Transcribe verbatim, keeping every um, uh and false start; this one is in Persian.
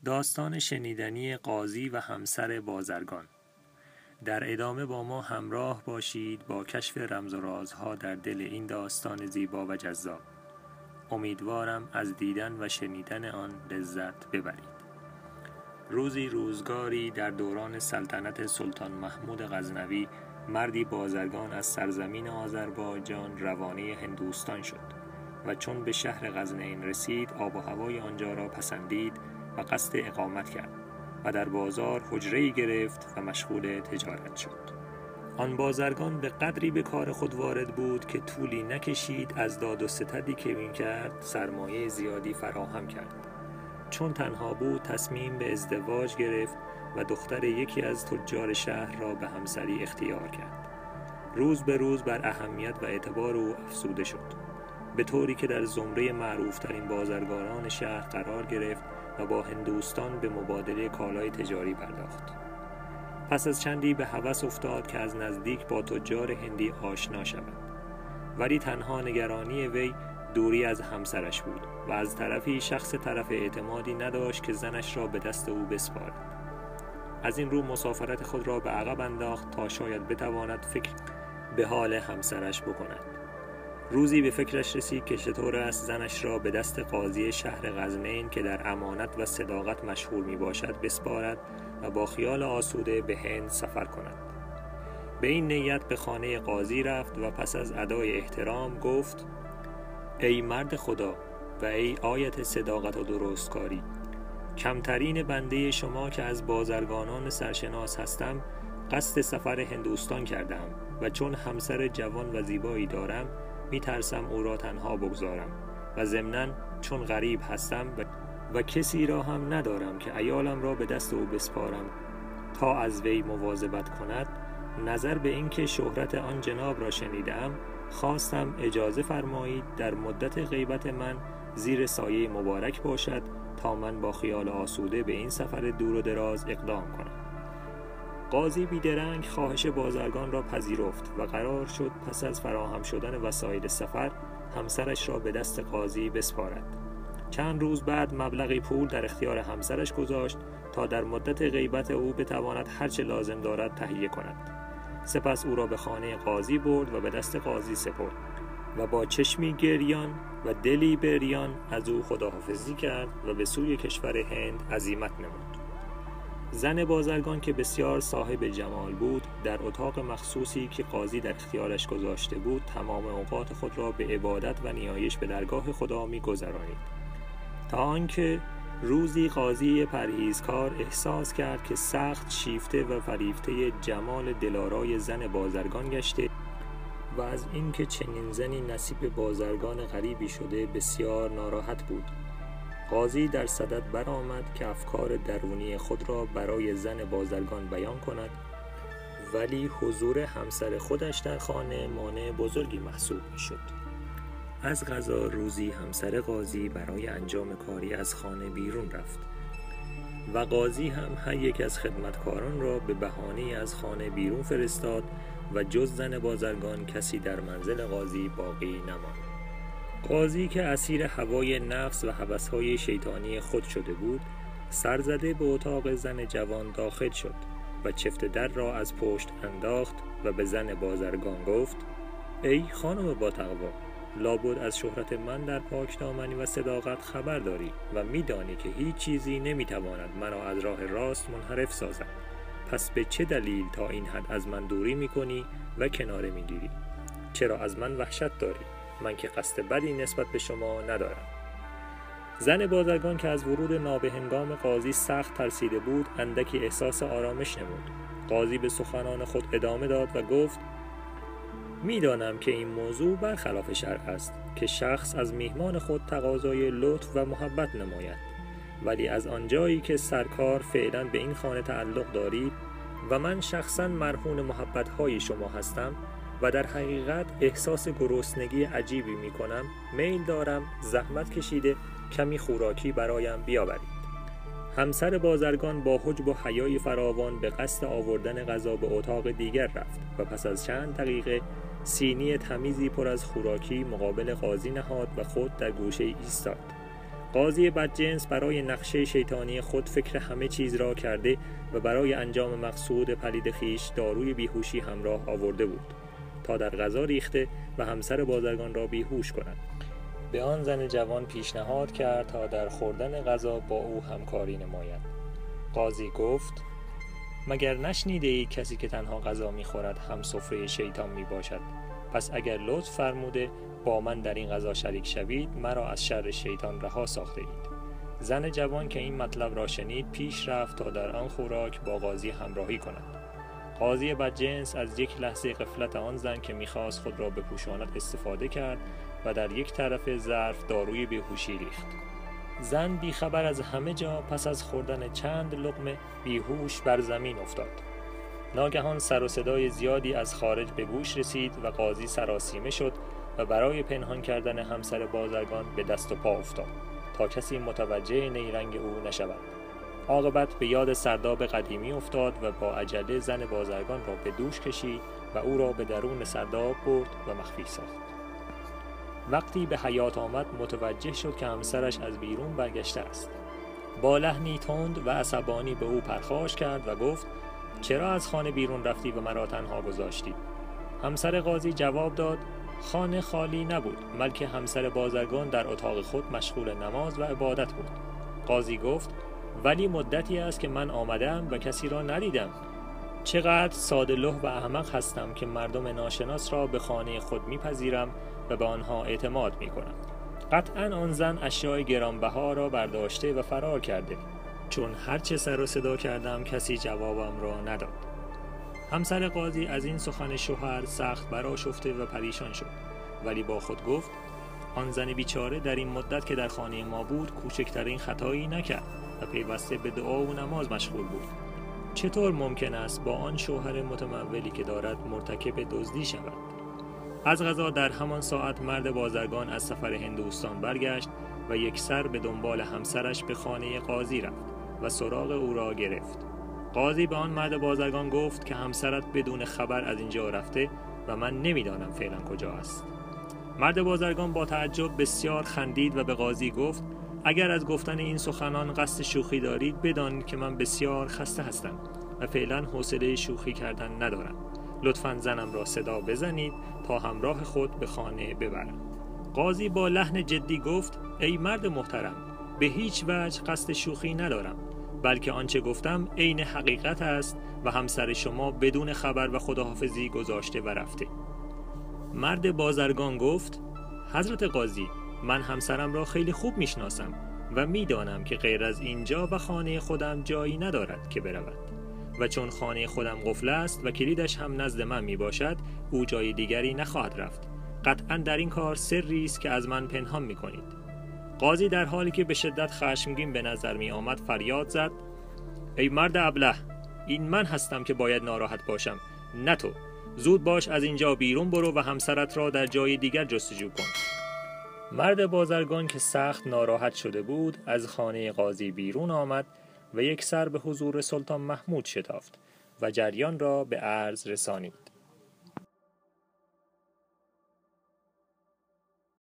داستان شنیدنی قاضی و همسر بازرگان. در ادامه با ما همراه باشید با کشف رمز و رازها در دل این داستان زیبا و جذاب. امیدوارم از دیدن و شنیدن آن لذت ببرید. روزی روزگاری در دوران سلطنت سلطان محمود غزنوی مردی بازرگان از سرزمین آذربایجان روانه هندوستان شد و چون به شهر غزنین رسید آب و هوای آنجا را پسندید و قصد اقامت کرد و در بازار حجره‌ای گرفت و مشغول تجارت شد. آن بازرگان به قدری به کار خود وارد بود که طولی نکشید از داد و ستدی که می‌کرد سرمایه زیادی فراهم کرد. چون تنها بود تصمیم به ازدواج گرفت و دختر یکی از تجار شهر را به همسری اختیار کرد. روز به روز بر اهمیت و اعتبار او افزوده شد، به طوری که در زمره معروفترین بازرگانان شهر قرار گرفت و با هندوستان به مبادله کالای تجاری پرداخت. پس از چندی به هوس افتاد که از نزدیک با تجار هندی آشنا شود، ولی تنها نگرانی وی دوری از همسرش بود و از طرفی شخص طرف اعتمادی نداشت که زنش را به دست او بسپارد. از این رو مسافرت خود را به عقب انداخت تا شاید بتواند فکر به حال همسرش بکند. روزی به فکرش رسید که چطور است زنش را به دست قاضی شهر غزنین که در امانت و صداقت مشهور می باشد بسپارد و با خیال آسوده به هند سفر کند. به این نیت به خانه قاضی رفت و پس از ادای احترام گفت: ای مرد خدا و ای آیت صداقت و درستکاری، کمترین بنده شما که از بازرگانان سرشناس هستم قصد سفر هندوستان کردم و چون همسر جوان و زیبایی دارم می ترسم او را تنها بگذارم و ضمناً چون غریب هستم و, و کسی را هم ندارم که عیالم را به دست او بسپارم تا از وی مواظبت کند، نظر به این که شهرت آن جناب را شنیدم خواستم اجازه فرمایید در مدت غیبت من زیر سایه مبارک باشد تا من با خیال آسوده به این سفر دور و دراز اقدام کنم. قاضی بیدرنگ خواهش بازرگان را پذیرفت و قرار شد پس از فراهم شدن وسایل سفر همسرش را به دست قاضی بسپارد. چند روز بعد مبلغی پول در اختیار همسرش گذاشت تا در مدت غیبت او بتواند هرچه لازم دارد تهیه کند. سپس او را به خانه قاضی برد و به دست قاضی سپرد و با چشمی گریان و دلی بریان از او خداحافظی کرد و به سوی کشور هند عزیمت نمود. زن بازرگان که بسیار صاحب جمال بود در اتاق مخصوصی که قاضی در اختیارش گذاشته بود تمام اوقات خود را به عبادت و نیایش به درگاه خدا می گذرانید، تا آنکه روزی قاضی پرهیزکار احساس کرد که سخت شیفته و فریفته جمال دلارای زن بازرگان گشته و از اینکه چنین زنی نصیب بازرگان غریبی شده بسیار ناراحت بود. قاضی در صدد برآمد که افکار درونی خود را برای زن بازرگان بیان کند، ولی حضور همسر خودش در خانه مانع بزرگی محسوب می‌شد. از قضا روزی همسر قاضی برای انجام کاری از خانه بیرون رفت و قاضی هم هر یک از خدمتکاران را به بهانه از خانه بیرون فرستاد و جز زن بازرگان کسی در منزل قاضی باقی نماند. قاضی که اسیر هوای نفس و هوس‌های شیطانی خود شده بود سرزده به اتاق زن جوان داخل شد و چفت در را از پشت انداخت و به زن بازرگان گفت: ای خانم با تقوا، لابد از شهرت من در پاکدامنی و صداقت خبر داری و می‌دانی که هیچ چیزی نمی‌تواند مرا از راه راست منحرف سازد. پس به چه دلیل تا این حد از من دوری می‌کنی و کناره می‌گیری؟ چرا از من وحشت داری؟ من که قصد بدی نسبت به شما ندارم. زن بازرگان که از ورود نابهنگام قاضی سخت ترسیده بود اندکی احساس آرامش نمود. قاضی به سخنان خود ادامه داد و گفت: میدانم که این موضوع برخلاف شرع است که شخص از میهمان خود تقاضای لطف و محبت نماید، ولی از آنجایی که سرکار فعلا به این خانه تعلق دارید و من شخصا مرهون محبت‌های شما هستم و در حقیقت احساس گرسنگی عجیبی می کنم، میل دارم زحمت کشیده کمی خوراکی برایم بیاورید. همسر بازرگان با حجب و حیای فراوان به قصد آوردن غذا به اتاق دیگر رفت و پس از چند دقیقه سینی تمیزی پر از خوراکی مقابل قاضی نهاد و خود در گوشه ایستاد. قاضی بدجنس برای نقشه شیطانی خود فکر همه چیز را کرده و برای انجام مقصود پلید خویش داروی بیهوشی همراه آورده بود تا در غذا ریخته و همسر بازرگان را بیهوش کند. به آن زن جوان پیشنهاد کرد تا در خوردن غذا با او همکاری نماید. قاضی گفت: مگر نشنیده ای کسی که تنها غذا می‌خورد هم سفره شیطان میباشد؟ پس اگر لطف فرموده با من در این غذا شریک شوید، مرا از شر شیطان رها ساخته اید. زن جوان که این مطلب را شنید پیش رفت تا در آن خوراک با قاضی همراهی کند. قاضی بدجنس از یک لحظه غفلت آن زن که می‌خواست خود را بپوشاند استفاده کرد و در یک طرف ظرف داروی بیهوشی ریخت. زن بیخبر از همه جا پس از خوردن چند لقمه بیهوش بر زمین افتاد. ناگهان سر و صدای زیادی از خارج به گوش رسید و قاضی سراسیمه شد و برای پنهان کردن همسر بازرگان به دست و پا افتاد تا کسی متوجه نیرنگ او نشود. عاقبت به یاد سرداب قدیمی افتاد و با عجله زن بازرگان را به دوش کشید و او را به درون سرداب برد و مخفی ساخت. وقتی به حیاط آمد متوجه شد که همسرش از بیرون برگشته است. با لحنی تند و عصبانی به او پرخاش کرد و گفت: چرا از خانه بیرون رفتی و مرا تنها گذاشتی؟ همسر قاضی جواب داد: خانه خالی نبود، بلکه همسر بازرگان در اتاق خود مشغول نماز و عبادت بود. قاضی گفت: ولی مدتی است که من آمدم و کسی را ندیدم. چقدر ساده‌لوح و احمق هستم که مردم ناشناس را به خانه خود میپذیرم و به آنها اعتماد میکنم. قطعاً آن زن اشیاء گرانبها را برداشته و فرار کرده، چون هرچه سر و صدا کردم کسی جوابم را نداد. همسر قاضی از این سخن شوهر سخت برآشفته و پریشان شد، ولی با خود گفت: آن زن بیچاره در این مدت که در خانه ما بود کوچکترین خطایی نکرد و پیوسته به دعا و نماز مشغول بود. چطور ممکن است با آن شوهر متمولی که دارد مرتکب دزدی شود؟ از قضا در همان ساعت مرد بازرگان از سفر هندوستان برگشت و یک سر به دنبال همسرش به خانه قاضی رفت و سراغ او را گرفت. قاضی به آن مرد بازرگان گفت که همسرت بدون خبر از اینجا رفته و من نمیدانم فعلا کجا است. مرد بازرگان با تعجب بسیار خندید و به قاضی گفت: اگر از گفتن این سخنان قصد شوخی دارید بدانید که من بسیار خسته هستم و فعلا حوصله شوخی کردن ندارم. لطفاً زنم را صدا بزنید تا همراه خود به خانه ببرم. قاضی با لحن جدی گفت: ای مرد محترم، به هیچ وجه قصد شوخی ندارم، بلکه آنچه گفتم عین حقیقت است و همسر شما بدون خبر و خداحافظی گذاشته و رفته. مرد بازرگان گفت: حضرت قاضی، من همسرم را خیلی خوب میشناسم و میدانم که غیر از اینجا و خانه خودم جایی ندارد که برود و چون خانه خودم قفل است و کلیدش هم نزد من می باشد او جای دیگری نخواهد رفت. قطعا در این کار سری است که از من پنهان می کنید. قاضی در حالی که به شدت خشمگین به نظر می آمد فریاد زد: ای مرد ابله، این من هستم که باید ناراحت باشم، نه تو. زود باش از اینجا بیرون برو و همسرت را در جای دیگر جستجو کن. مرد بازرگان که سخت ناراحت شده بود از خانه قاضی بیرون آمد و یک سر به حضور سلطان محمود شتافت و جریان را به عرض رسانید.